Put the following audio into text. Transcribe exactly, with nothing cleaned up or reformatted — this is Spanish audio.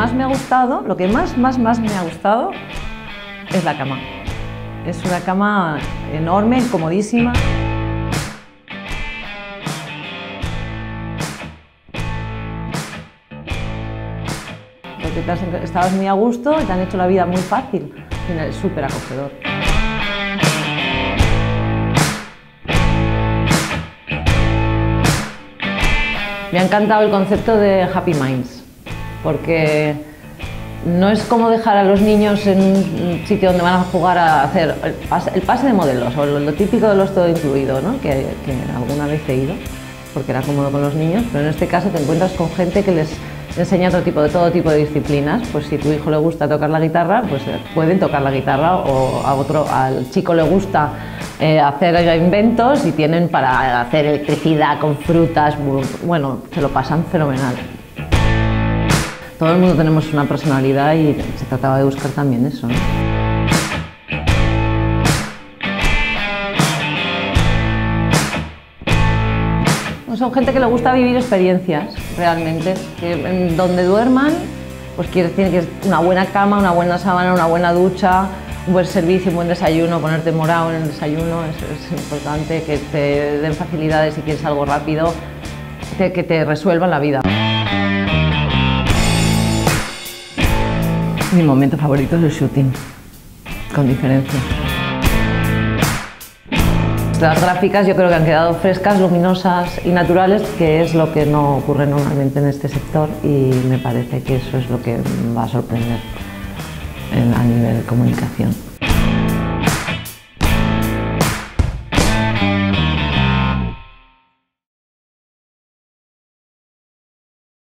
más me ha gustado, lo que más, más, más me ha gustado es la cama. Es una cama enorme, comodísima. Porque te has, estabas muy a gusto y te han hecho la vida muy fácil. Es súper acogedor. Me ha encantado el concepto de Happy Minds, porque no es como dejar a los niños en un sitio donde van a jugar a hacer el pase, el pase de modelos o lo, lo típico de los todo incluido, ¿no? que, que alguna vez he ido, porque era cómodo con los niños, pero en este caso te encuentras con gente que les enseña otro tipo, de todo tipo de disciplinas. Pues si a tu hijo le gusta tocar la guitarra, pues pueden tocar la guitarra, o a otro, al chico le gusta eh, hacer inventos y tienen para hacer electricidad con frutas. Bueno, se lo pasan fenomenal. Todo el mundo tenemos una personalidad y se trataba de buscar también eso, ¿no? Son gente que le gusta vivir experiencias, realmente, que en donde duerman, pues tiene que ser una buena cama, una buena sábana, una buena ducha, un buen servicio, un buen desayuno, ponerte morado en el desayuno, es, es importante, que te den facilidades si quieres algo rápido, que, que te resuelvan la vida. Mi momento favorito es el shooting, con diferencia. Las gráficas yo creo que han quedado frescas, luminosas y naturales, que es lo que no ocurre normalmente en este sector, y me parece que eso es lo que va a sorprender en, a nivel de comunicación.